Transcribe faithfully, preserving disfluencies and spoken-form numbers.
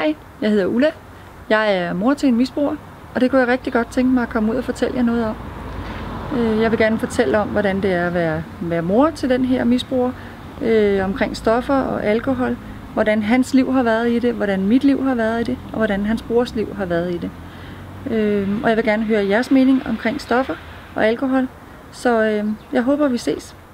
Hej, jeg hedder Ulla. Jeg er mor til en misbruger, og det kunne jeg rigtig godt tænke mig at komme ud og fortælle jer noget om. Jeg vil gerne fortælle om, hvordan det er at være, være mor til den her misbruger, øh, omkring stoffer og alkohol, hvordan hans liv har været i det, hvordan mit liv har været i det, og hvordan hans brors liv har været i det. Øh, og jeg vil gerne høre jeres mening omkring stoffer og alkohol, så øh, jeg håber, vi ses.